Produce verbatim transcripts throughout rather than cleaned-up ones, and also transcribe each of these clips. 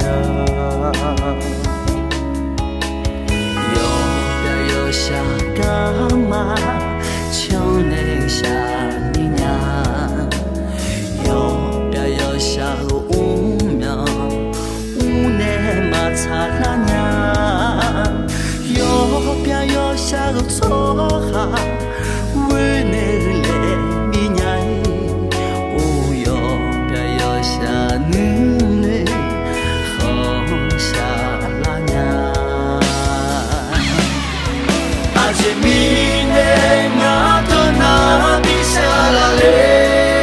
有表有下干嘛？求你下你娘。有表有下五秒，五年嘛擦拉娘。有表有下错哈，为你来你娘。无有表有下女女，好下拉娘。阿姐咪呢，我都那比下拉嘞。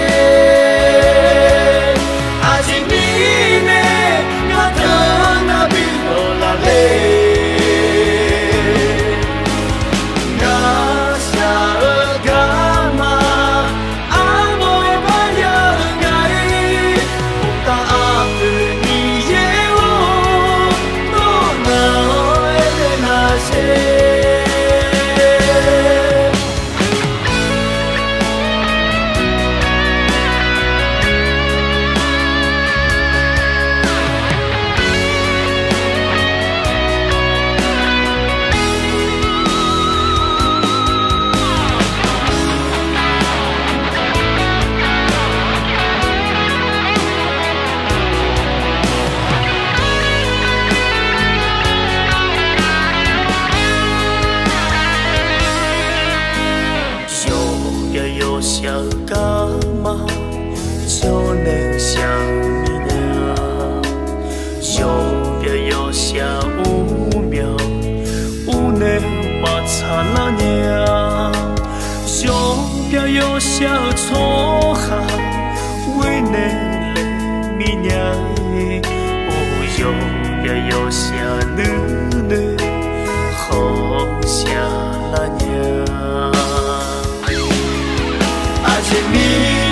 有想干嘛？就能想你娘。有别有下五秒，五年嘛擦拉娘。有别有下错哈，为你来mi娘。哦，有别有下女女，好下拉娘。阿姐咪。